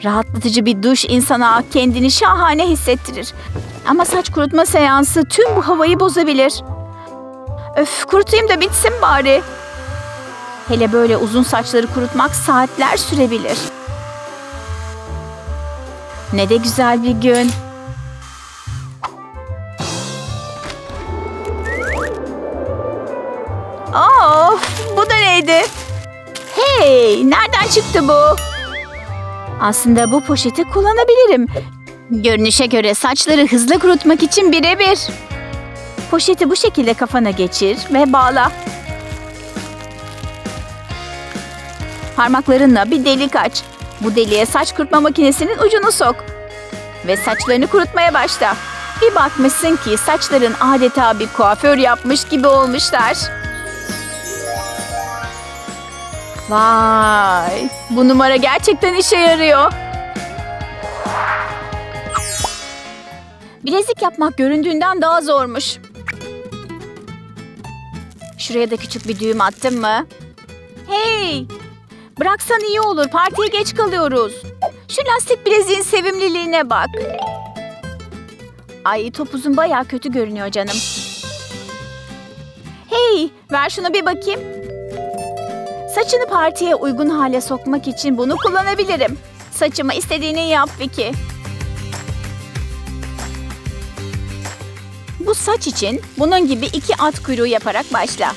Rahatlatıcı bir duş insana kendini şahane hissettirir. Ama saç kurutma seansı tüm bu havayı bozabilir. Öf, kurutayım da bitsin bari. Hele böyle uzun saçları kurutmak saatler sürebilir. Ne de güzel bir gün. Of, bu da neydi? Hey, nereden çıktı bu? Aslında bu poşeti kullanabilirim. Görünüşe göre saçları hızlı kurutmak için birebir. Poşeti bu şekilde kafana geçir ve bağla. Parmaklarınla bir delik aç. Bu deliğe saç kurutma makinesinin ucunu sok. Ve saçlarını kurutmaya başla. Bir bakmışsın ki saçların adeta bir kuaför yapmış gibi olmuşlar. Vay! Bu numara gerçekten işe yarıyor. Bilezik yapmak göründüğünden daha zormuş. Şuraya da küçük bir düğüm attım mı? Hey! Bıraksan iyi olur. Partiye geç kalıyoruz. Şu lastik bileziğin sevimliliğine bak. Ay, topuzun bayağı kötü görünüyor canım. Hey! Ver şunu bir bakayım. Saçını partiye uygun hale sokmak için bunu kullanabilirim. Saçıma istediğini yap Vicky. Bu saç için bunun gibi 2 at kuyruğu yaparak başla.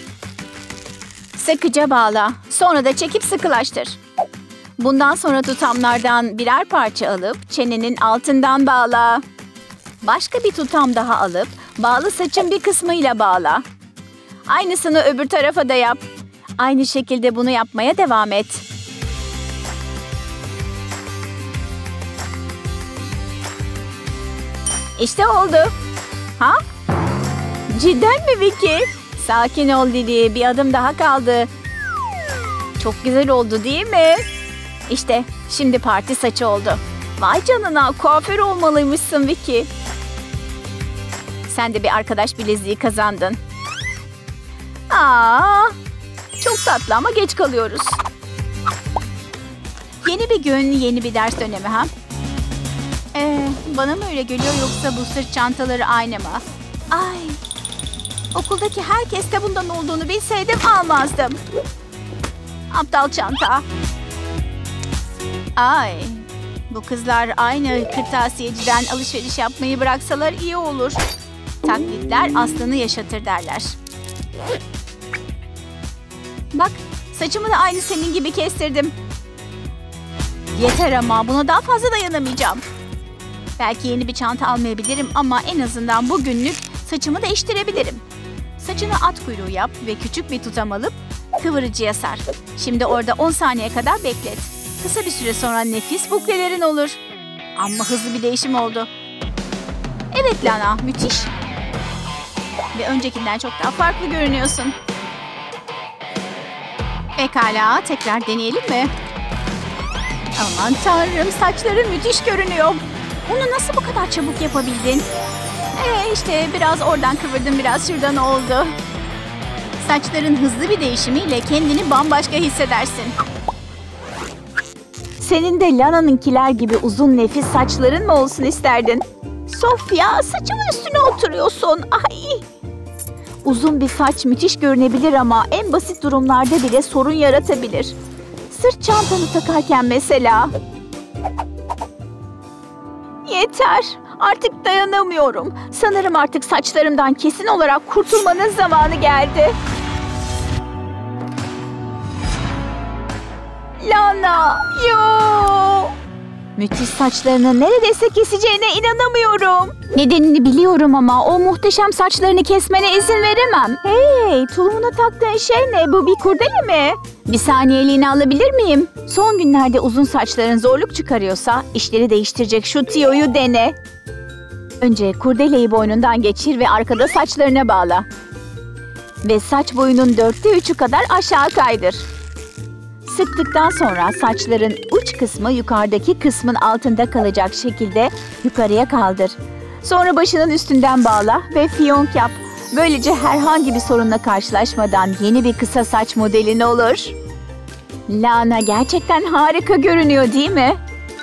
Sıkıca bağla. Sonra da çekip sıkılaştır. Bundan sonra tutamlardan birer parça alıp çenenin altından bağla. Başka bir tutam daha alıp bağlı saçın bir kısmıyla bağla. Aynısını öbür tarafa da yap. Aynı şekilde bunu yapmaya devam et. İşte oldu. Ha? Cidden mi Vicky? Sakin ol Lily. Bir adım daha kaldı. Çok güzel oldu değil mi? İşte şimdi parti saçı oldu. Vay canına, kuaför olmalıymışsın Vicky. Sen de bir arkadaş bileziği kazandın. Aa, çok tatlı ama geç kalıyoruz. Yeni bir gün, yeni bir ders dönemi ha? Bana mı öyle geliyor yoksa bu sırt çantaları aynı mı? Ay, okuldaki herkes de bundan olduğunu bilseydim almazdım. Aptal çanta. Ay, bu kızlar aynı kırtasiyeciden alışveriş yapmayı bıraksalar iyi olur. Taklitler aslını yaşatır derler. Bak, saçımı da aynı senin gibi kestirdim. Yeter ama buna daha fazla dayanamayacağım. Belki yeni bir çanta almayabilirim ama en azından bugünlük saçımı değiştirebilirim. Saçını at kuyruğu yap ve küçük bir tutam alıp kıvırıcıya sar. Şimdi orada 10 saniye kadar beklet. Kısa bir süre sonra nefis buklelerin olur. Ama hızlı bir değişim oldu. Evet Lana, müthiş. Ve öncekinden çok daha farklı görünüyorsun. Pekala, tekrar deneyelim mi? Aman tanrım, saçların müthiş görünüyor. Bunu nasıl bu kadar çabuk yapabildin? İşte biraz oradan kıvırdım, biraz şuradan oldu. Saçların hızlı bir değişimiyle kendini bambaşka hissedersin. Senin de Lana'nınkiler gibi uzun nefis saçların mı olsun isterdin? Sofya, saçımın üstüne oturuyorsun. Ay! Uzun bir saç müthiş görünebilir ama en basit durumlarda bile sorun yaratabilir. Sırt çantanı takarken mesela. Yeter. Artık dayanamıyorum. Sanırım artık saçlarımdan kesin olarak kurtulmanın zamanı geldi. Lana, yo! Müthiş saçlarını neredeyse keseceğine inanamıyorum. Nedenini biliyorum ama o muhteşem saçlarını kesmene izin veremem. Hey, tulumuna taktığın şey ne? Bu bir kurdele mi? Bir saniyeliğine alabilir miyim? Son günlerde uzun saçların zorluk çıkarıyorsa işleri değiştirecek şu tiyoyu dene. Önce kurdeleyi boynundan geçir ve arkada saçlarına bağla. Ve saç boyunun 3/4 kadar aşağı kaydır. Sıktıktan sonra saçların uç kısmı yukarıdaki kısmın altında kalacak şekilde yukarıya kaldır. Sonra başının üstünden bağla ve fiyonk yap. Böylece herhangi bir sorunla karşılaşmadan yeni bir kısa saç modelin olur. Lana gerçekten harika görünüyor değil mi?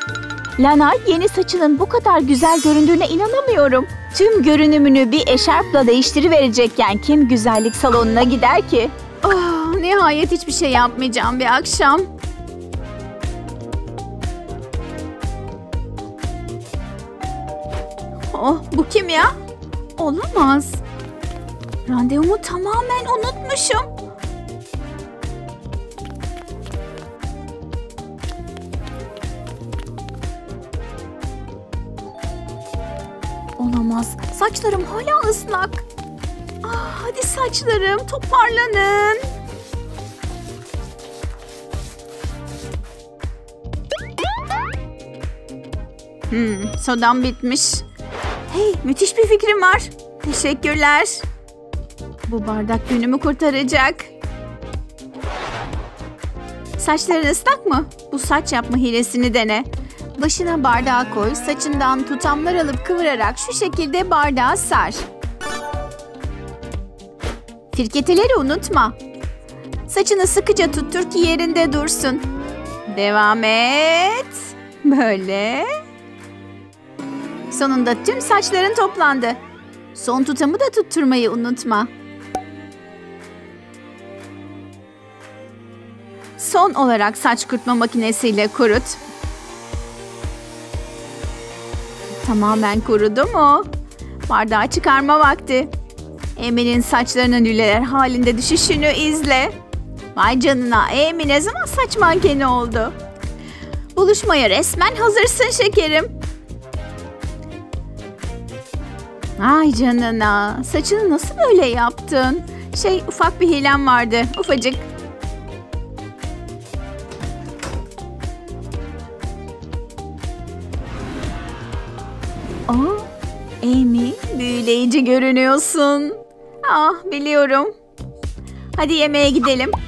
Lana, yeni saçının bu kadar güzel göründüğüne inanamıyorum. Tüm görünümünü bir eşarpla değiştiriverecekken kim güzellik salonuna gider ki? Oh, nihayet hiçbir şey yapmayacağım bir akşam. Oh, bu kim ya? Olamaz. Randevumu tamamen unutmuşum. Olamaz. Saçlarım hala ıslak. Ah, hadi saçlarım toparlanın. Sodam bitmiş. Hey, müthiş bir fikrim var. Teşekkürler. Bu bardak günümü kurtaracak. Saçların ıslak mı? Bu saç yapma hilesini dene. Başına bardağı koy, saçından tutamlar alıp kıvırarak şu şekilde bardağı sar. Firketeleri unutma. Saçını sıkıca tuttur ki yerinde dursun. Devam et. Böyle. Sonunda tüm saçların toplandı. Son tutamı da tutturmayı unutma. Son olarak saç kurutma makinesiyle kurut. Tamamen kurudu mu? Bardağı çıkarma vakti. Amy'nin saçlarının lüleler halinde düşüşünü izle. Vay canına, Amy ne zaman saç mankeni oldu? Buluşmaya resmen hazırsın şekerim. Ay canına, saçını nasıl böyle yaptın? Ufak bir hilem vardı, ufacık. Oh, Amy, büyüleyici görünüyorsun. Ah, biliyorum. Hadi yemeğe gidelim.